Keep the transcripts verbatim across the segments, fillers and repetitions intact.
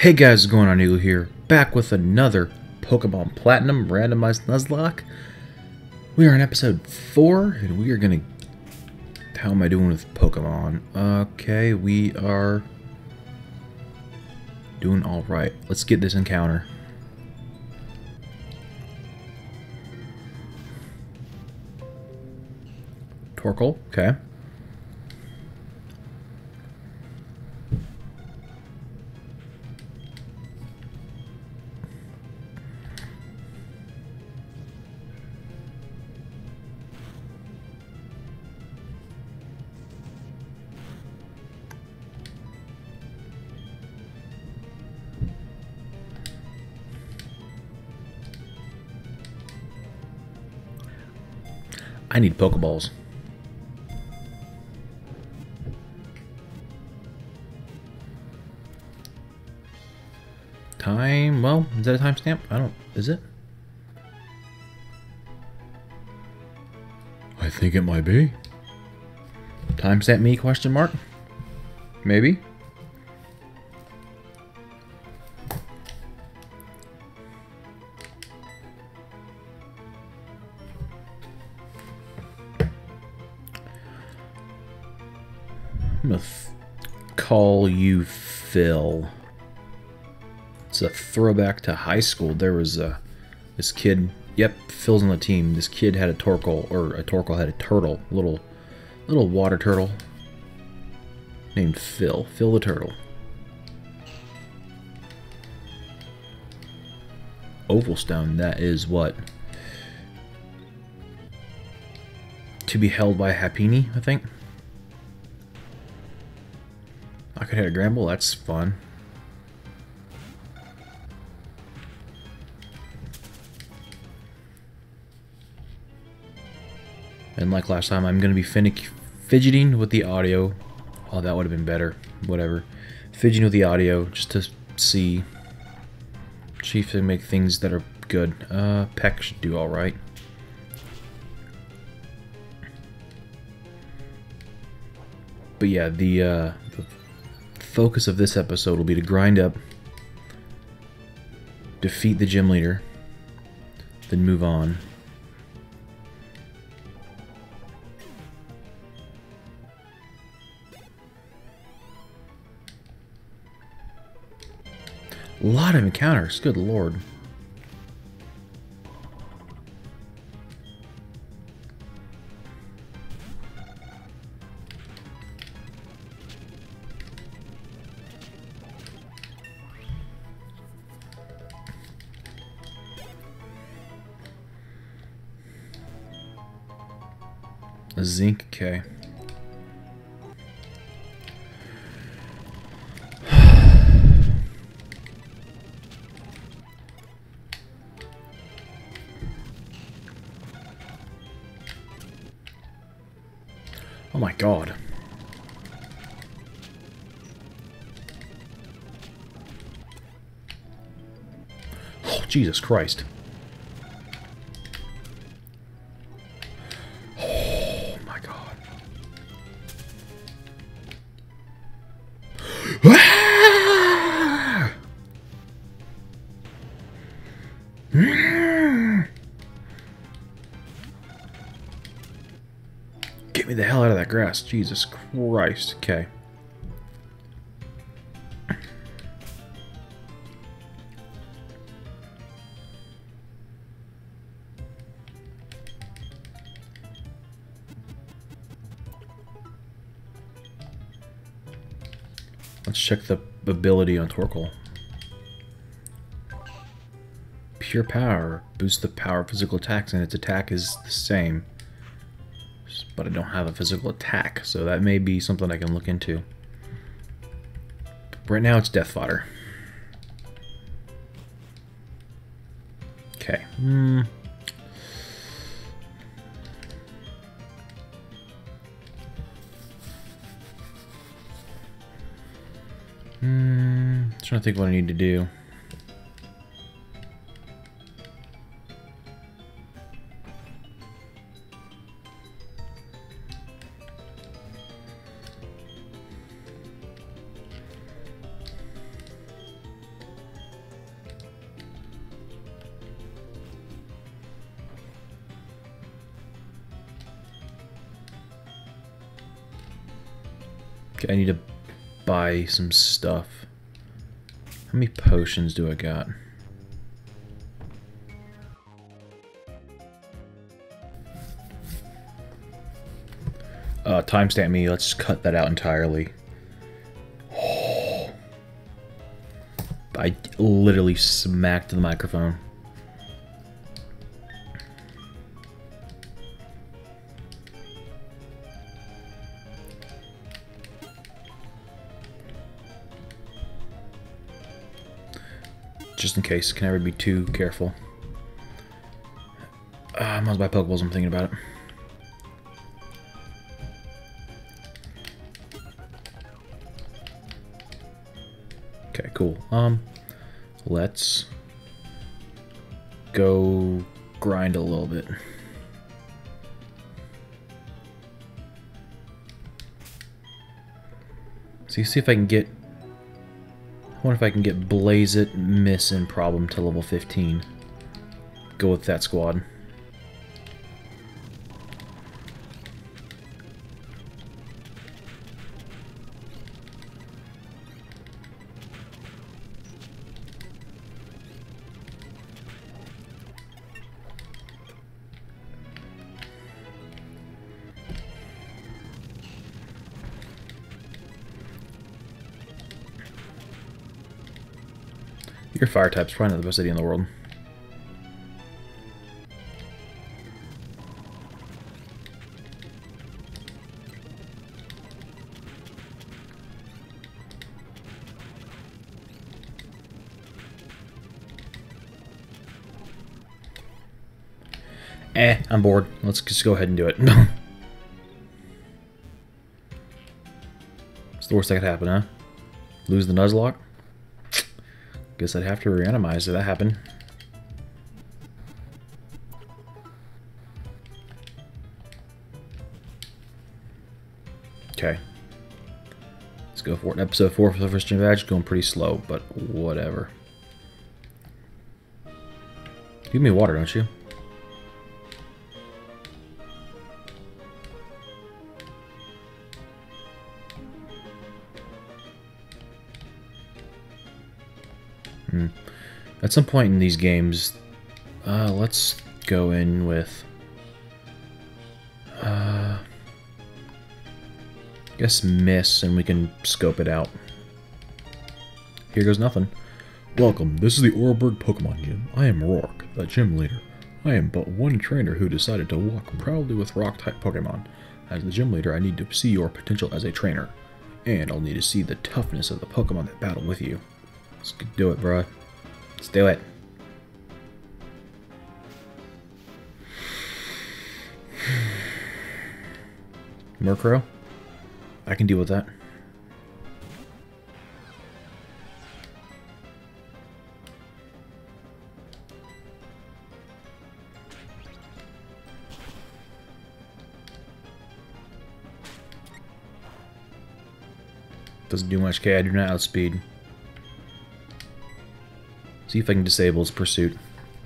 Hey guys, what's going on? Eagle here, back with another Pokemon Platinum randomized nuzlocke. We are in episode four, and we are gonna... How am I doing with Pokemon? Okay, we are doing alright. Let's get this encounter. Torkoal, okay. I need Pokeballs. Time, well, is that a timestamp? I don't, is it? I think it might be. Timestamp me, question mark? Maybe? I'm gonna call you Phil. It's a throwback to high school. There was a this kid. Yep, Phil's on the team. This kid had a Torkoal, or a Torkoal had a turtle, little little water turtle named Phil. Phil the turtle. Oval stone. That is what to be held by Happiny, I think. I could hit a Gramble, that's fun. And like last time, I'm going to be finick fidgeting with the audio. Oh, that would have been better. Whatever. Fidgeting with the audio just to see. See if they make things that are good. Uh, Peck should do alright. But yeah, the, uh, the focus of this episode will be to grind up, defeat the gym leader, then move on. A lot of encounters, good lord. A zinc, okay. Oh my god. Oh, Jesus Christ. Oh my god. Ah! Get me the hell out of that grass. Jesus Christ. Okay. Let's check the ability on Torkoal. Pure power. Boosts the power of physical attacks, and its attack is the same. But I don't have a physical attack, so that may be something I can look into. Right now it's death fodder. Okay. Hmm. Hmm. Trying to think what I need to do. Okay, I need to buy some stuff. How many potions do I got? Uh, timestamp me. Let's just cut that out entirely. Oh. I literally smacked the microphone. Just in case, can never be too careful. Uh, I must buy Pokeballs, I'm thinking about it. Okay, cool. Um, let's go grind a little bit. See, see if I can get. I wonder if I can get Blaze It, Miss, and Problem to level fifteen. Go with that squad. Your fire type's probably not the best idea in the world. Eh, I'm bored. Let's just go ahead and do it. It's the worst that could happen, huh? Lose the nuzlocke? Guess I'd have to randomize if that happened. Okay. Let's go for it. Episode four for the first gym badge. Going pretty slow, but whatever. Give me water, don't you? Hmm. At some point in these games, uh, let's go in with, uh, I guess Miss, and we can scope it out. Here goes nothing. Welcome, this is the Oreburgh Pokemon Gym. I am Rourke, the gym leader. I am but one trainer who decided to walk proudly with rock-type Pokemon. As the gym leader, I need to see your potential as a trainer. And I'll need to see the toughness of the Pokemon that battle with you. Let's do it, bro. Let's do it. Murkrow? I can deal with that. Doesn't do much. Okay, I do not outspeed. See if I can disable his pursuit.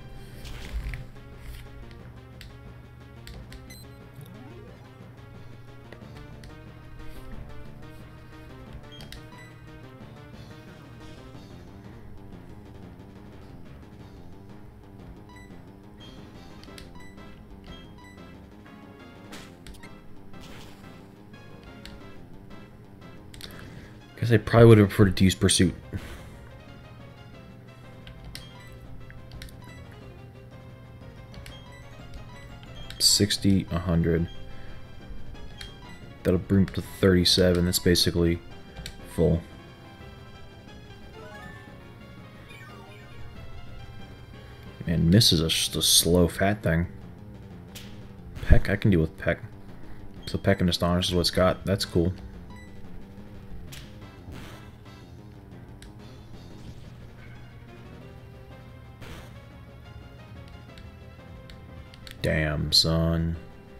Guess I probably would have preferred to use pursuit. sixty, one hundred. That'll bring up to thirty-seven. That's basically full. And Miss is a, just a slow fat thing. Peck, I can deal with Peck. So Peck and Astonish is what's got. That's cool. Damn, son.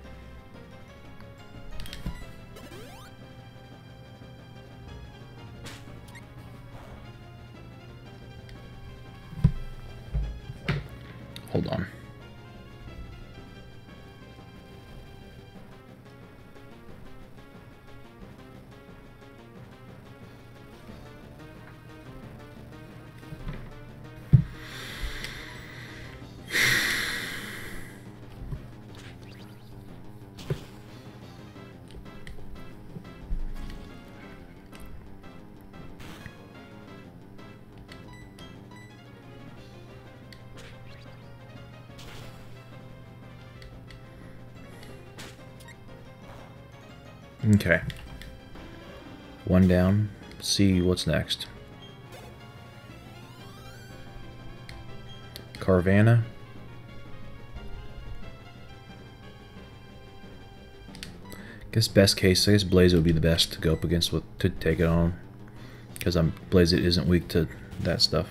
Hold on. Okay. One down. See what's next. Carvanha. Guess best case, I guess Blaze would be the best to go up against with to take it on, because I'm Blaze it isn't weak to that stuff.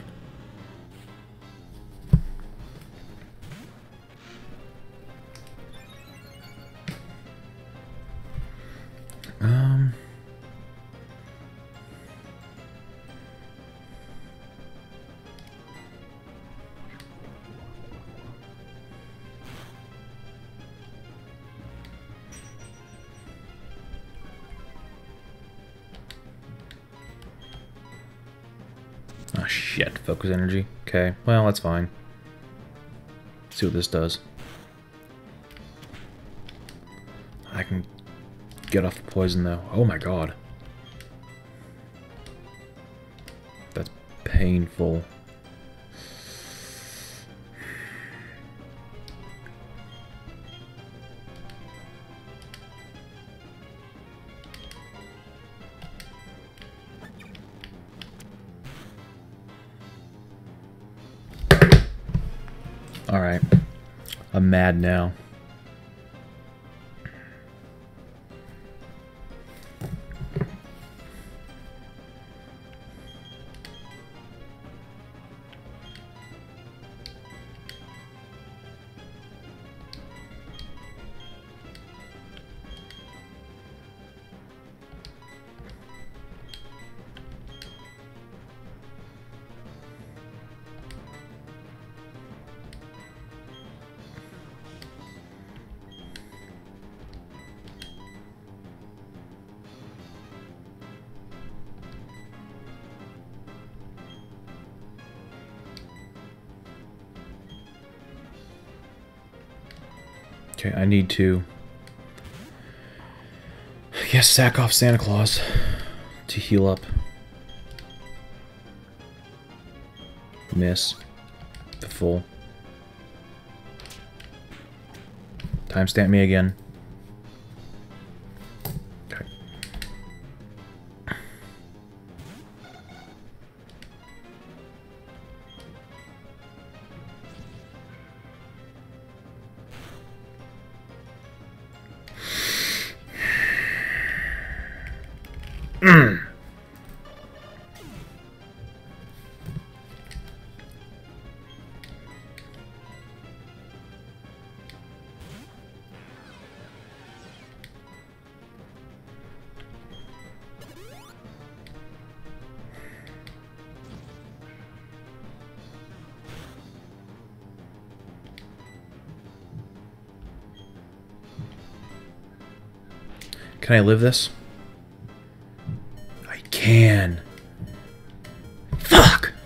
Um. Oh shit, focus energy. Okay, well that's fine. Let's see what this does. I can get off the poison though. Oh my god. That's painful. Alright. I'm mad now. Okay, I need to, I guess, sack off Santa Claus to heal up. Miss. The full. Timestamp me again. Okay. Mm. Can I live this? I can. Fuck!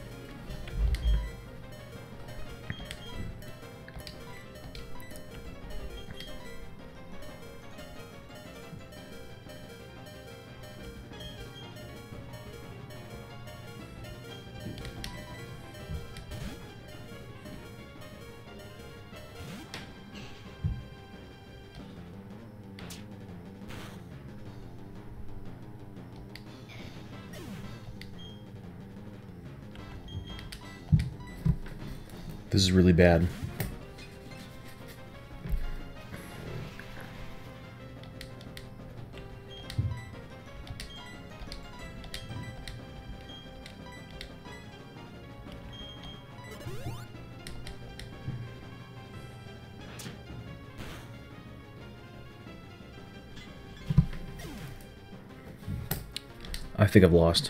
This is really bad. I think I've lost.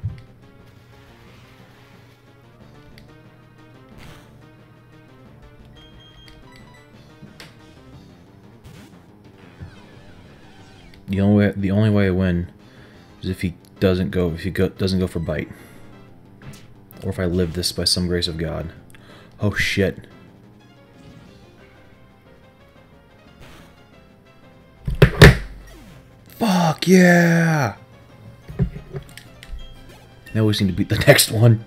The only way, the only way I win is if he doesn't go, if he go, doesn't go for bite, or if I live this by some grace of God. Oh shit! Fuck yeah! Now we just need to beat the next one.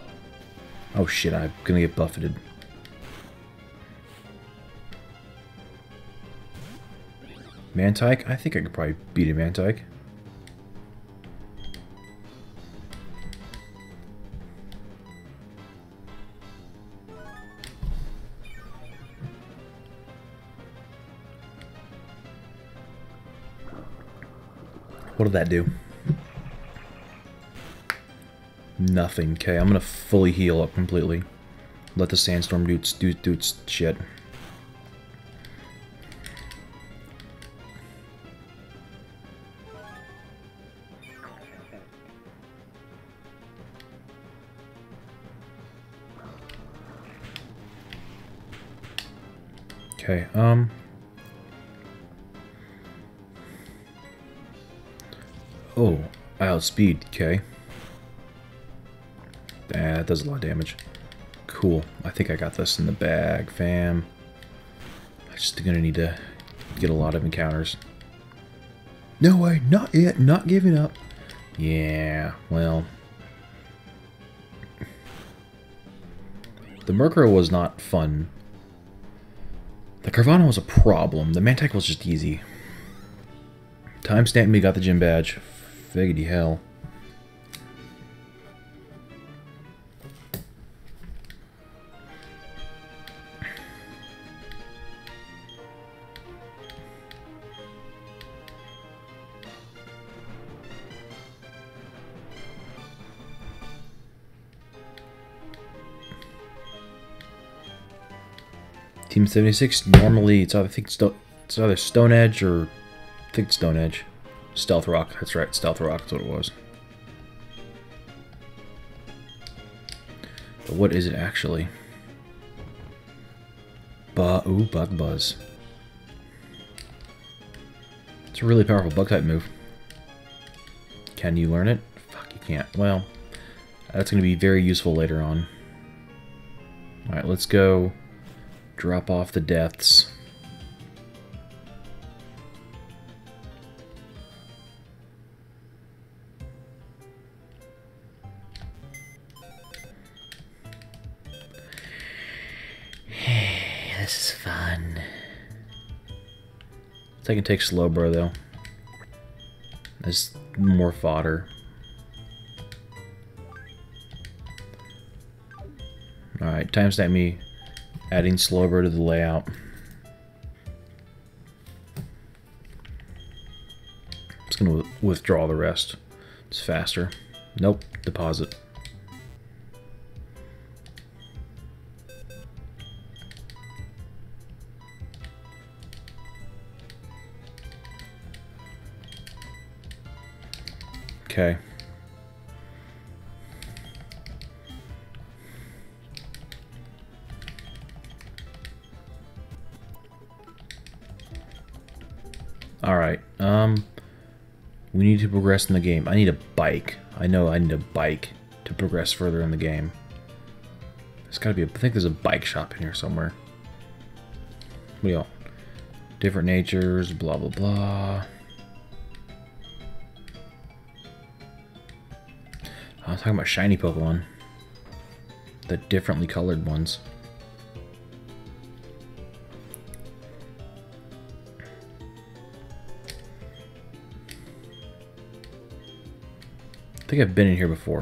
Oh shit! I'm gonna get buffeted. Mantike? I think I could probably beat a Mantike. What did that do? Nothing. Okay, I'm gonna fully heal up completely. Let the sandstorm do its, do, do its shit. Okay, um... Oh, I outspeed, okay. Ah, that does a lot of damage. Cool. I think I got this in the bag, fam. I'm just gonna need to get a lot of encounters. No way, not yet, not giving up. Yeah, well. The Murkrow was not fun. The Carvanha was a problem. The Mantike was just easy. Timestamp me, got the gym badge. Figgity hell. Team seventy-six, normally it's either, I think it's, it's either Stone Edge or I think it's Stone Edge. Stealth Rock, that's right, Stealth Rock, that's what it was. But what is it actually? Bu ooh, Bug Buzz. It's a really powerful bug type move. Can you learn it? Fuck, you can't. Well, that's going to be very useful later on. Alright, let's go drop off the deaths. This is fun. I can take Slowbro though. There's more fodder. Alright, timestamp me adding Slowbro to the layout. I'm just gonna withdraw the rest. It's faster. Nope, deposit. Okay. Alright, um, we need to progress in the game. I need a bike. I know I need a bike to progress further in the game. There's gotta be a, I think there's a bike shop in here somewhere. What do y'all? Different natures, blah blah blah. I was talking about shiny Pokemon. The differently colored ones. I think I've been in here before.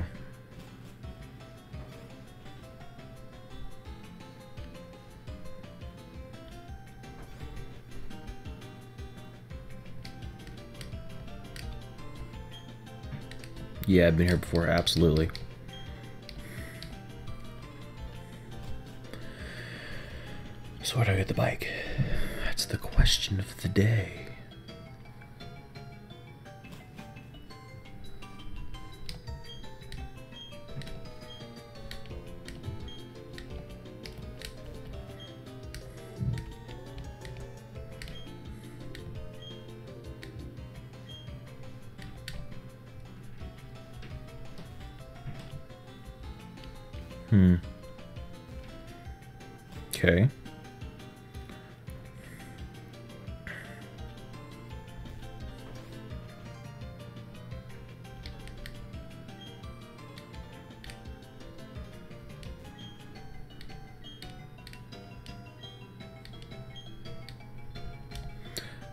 Yeah, I've been here before, absolutely. So where do I get the bike? That's the question of the day. Hmm. Okay.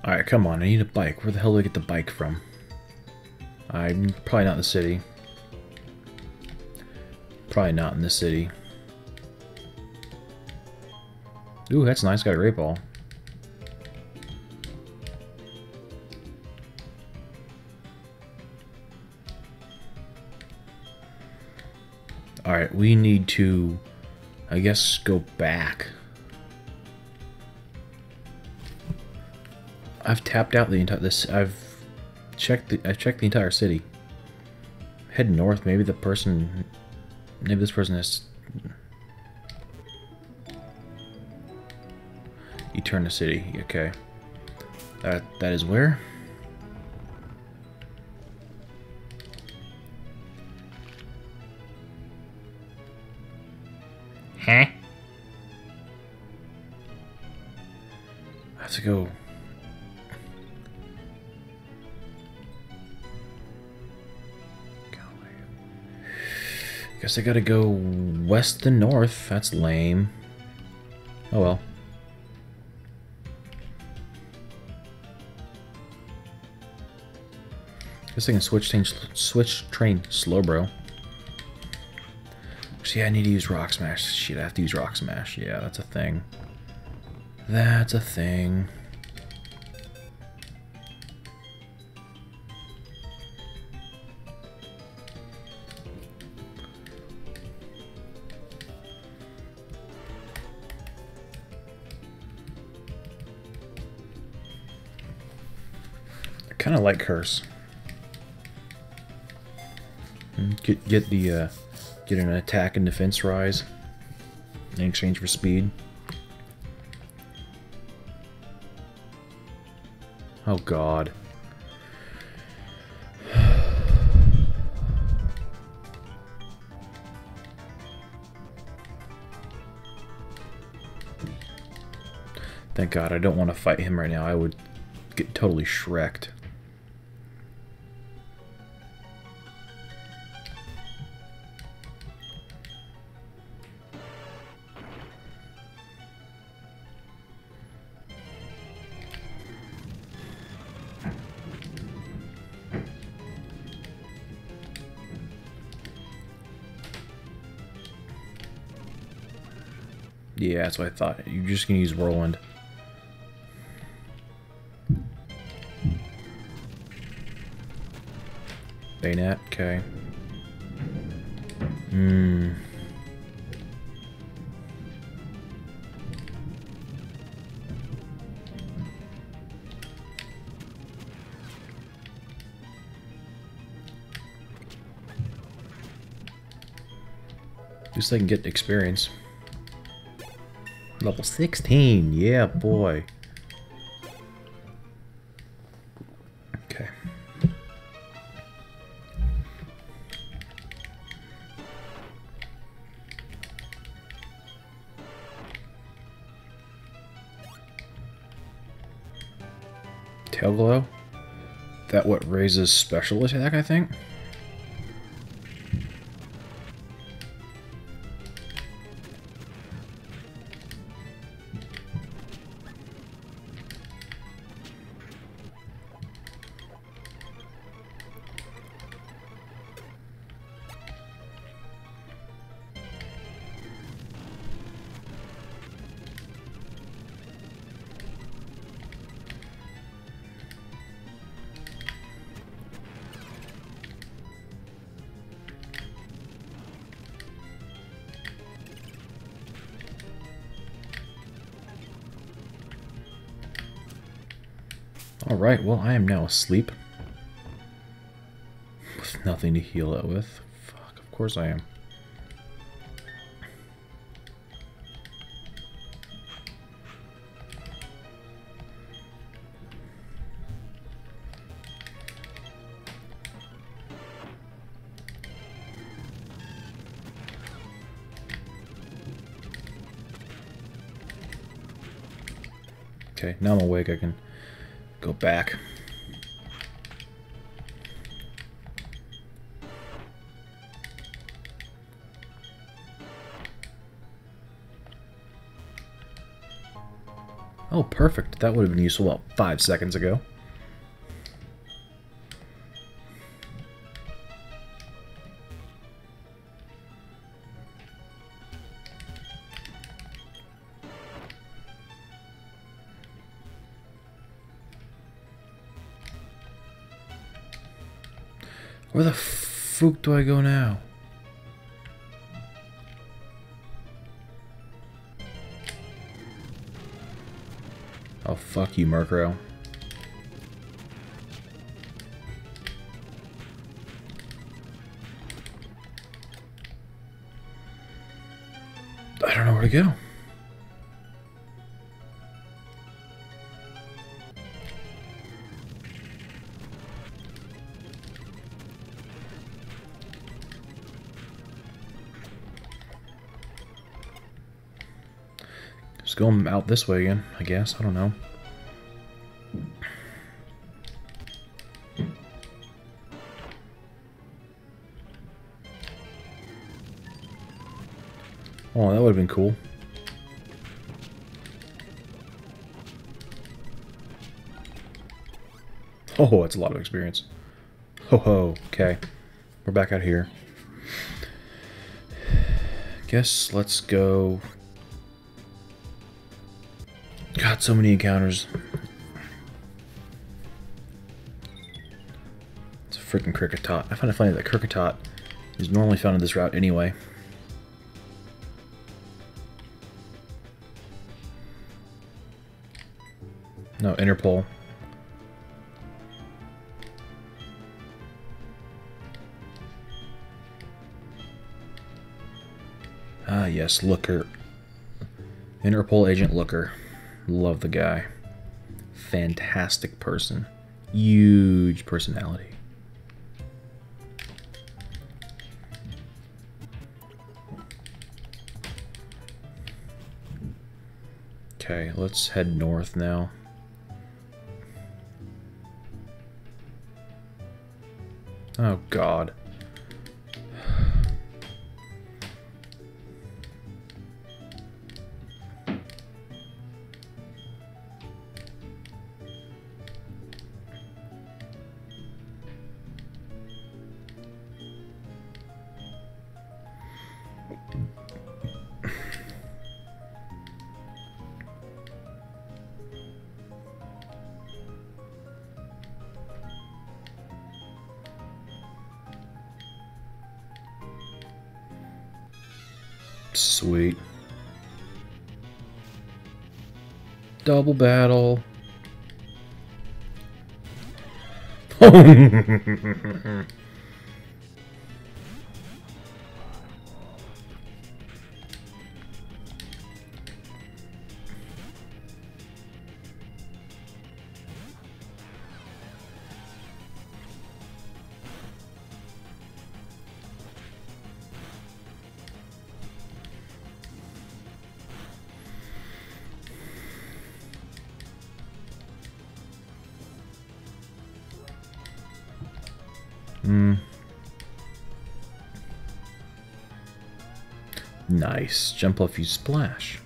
Alright, come on, I need a bike. Where the hell do I get the bike from? I'm probably not in the city. Probably not in the city. Ooh, that's nice. Got a great ball. Alright, we need to, I guess, go back. I've tapped out the entire this. I've checked the. I've checked the entire city. Head north. Maybe the person. Maybe this person has. Eterna City. Okay. That that is where. Huh? I have to go. Guess I gotta go west to north. That's lame. Oh well. Guess I can switch train, switch train slow, bro. So yeah, I need to use Rock Smash. Shit, I have to use Rock Smash. Yeah, that's a thing. That's a thing. I kind of like Curse. Get get the uh, get an attack and defense rise in exchange for speed. Oh God. Thank God I don't want to fight him right now. I would get totally shreked. Yeah, that's what I thought. You're just gonna use Whirlwind. Bayonet, okay. Hmm. At least I can get experience. Level sixteen, yeah, boy. Okay. Tail Glow? That what raises special attack, I think? Alright, well, I am now asleep. With nothing to heal it with. Fuck, of course I am. Okay, now I'm awake, I can go back. Oh, perfect. That would have been useful about five seconds ago. Where the fuck do I go now? Oh, fuck you, Murkrow. I don't know where to go. Just going out this way again, I guess. I don't know. Oh, that would have been cool. Oh, that's a lot of experience. Ho ho, okay. We're back out here. Guess let's go. God, so many encounters. It's a freaking Kricketot. I find it funny that Kricketot is normally found in this route anyway. No, Interpol. Ah, yes, Looker. Interpol Agent Looker. Love the guy. Fantastic person. Huge personality. Okay, let's head north now. Oh, God. Sweet. Double battle. Hmm. Nice. Jump off, you splash.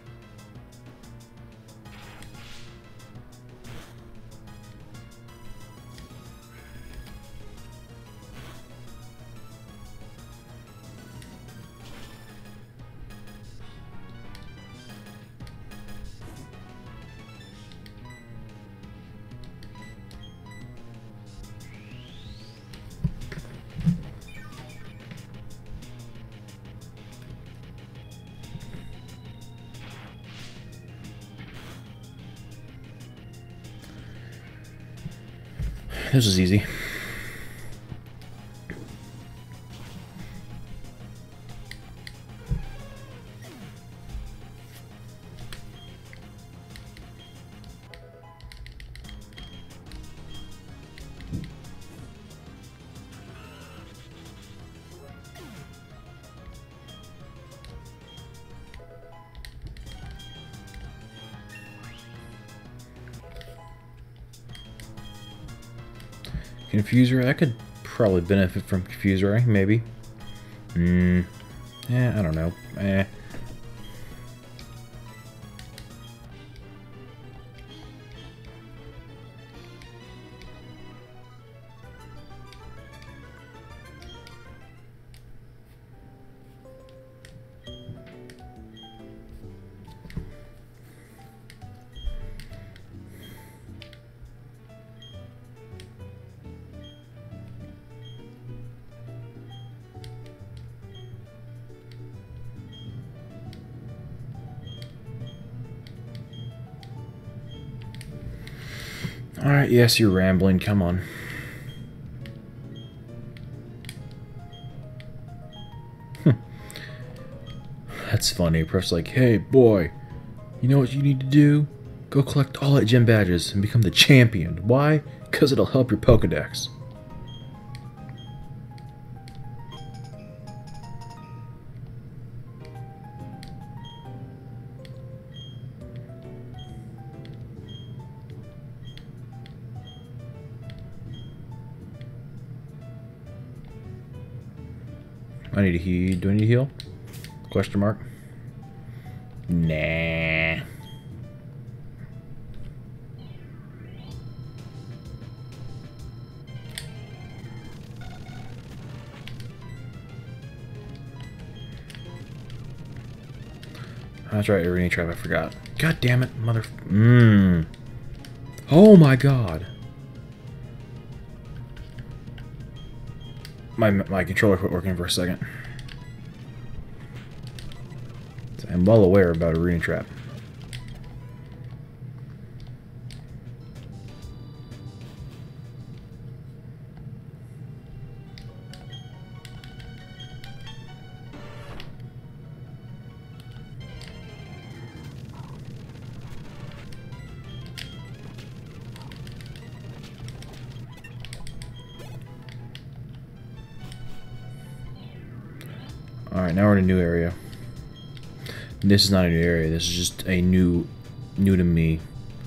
This was easy. Confuser, I could probably benefit from Confuser, maybe. Hmm. Yeah, I don't know. Eh. Alright, yes, you're rambling. Come on. That's funny. Pref's like, hey, boy, you know what you need to do? Go collect all that gym badges and become the champion. Why? Because it'll help your Pokedex. I need to heal. Do I need to heal? Question mark. Nah. That's right, Arena Trap, I forgot. God damn it, mother... Mmm. Oh my god. My, my controller quit working for a second. I'm well aware about Arena Trap. Alright, now we're in a new area. This is not a new area, this is just a new, new to me.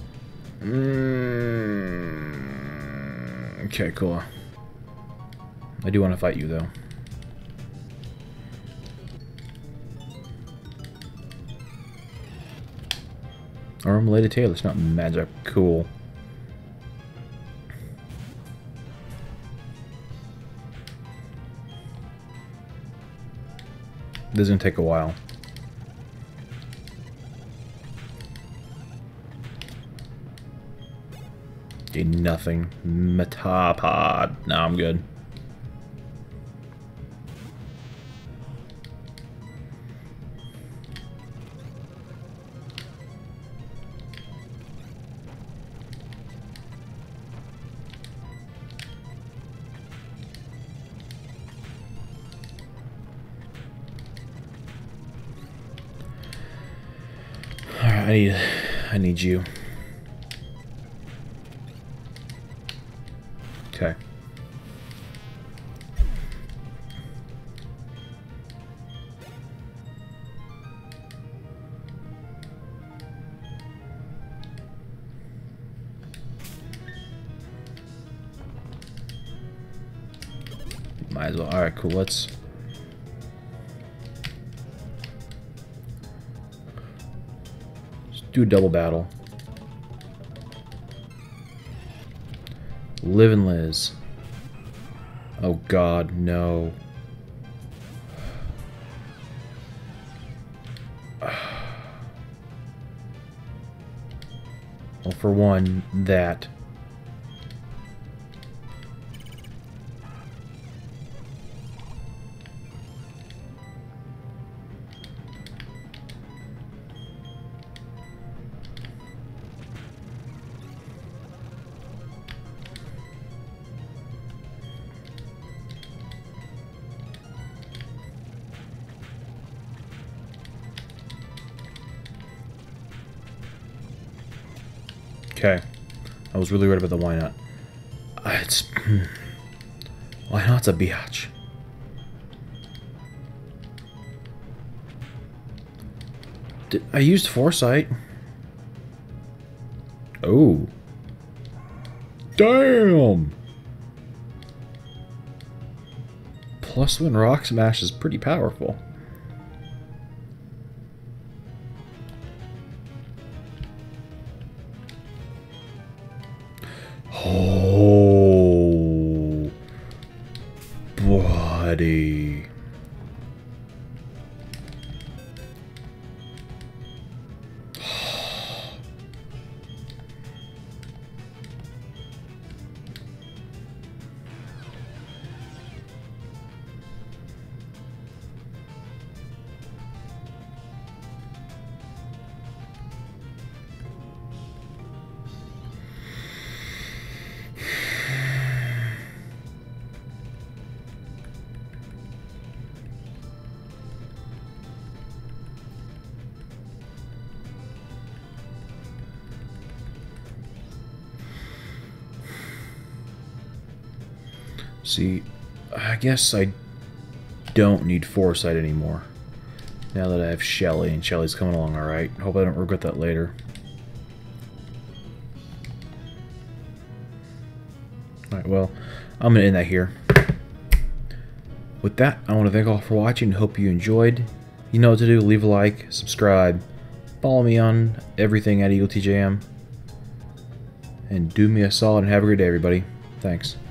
Mm, okay, cool. I do want to fight you, though. Armulated tail, it's not magic. Cool. This is gonna take a while. Okay, nothing. Metapod. No, I'm good. Alright, I need I need you. Okay. Might as well. Alright, cool. Let's... Let's do a double battle. Live and Liz. Oh god, no. Well, for one, that. Okay. I was really worried about the why not. Uh, it's... Why not's a biatch. Did, I used Foresight. Oh. Damn! Plus one Rock Smash is pretty powerful. Oh, buddy. See, I guess I don't need foresight anymore. Now that I have Shelly, and Shelly's coming along alright. Hope I don't regret that later. Alright, well, I'm going to end that here. With that, I want to thank all for watching. Hope you enjoyed. You know what to do. Leave a like, subscribe, follow me on everything at EagleTJM. And do me a solid and have a great day, everybody. Thanks.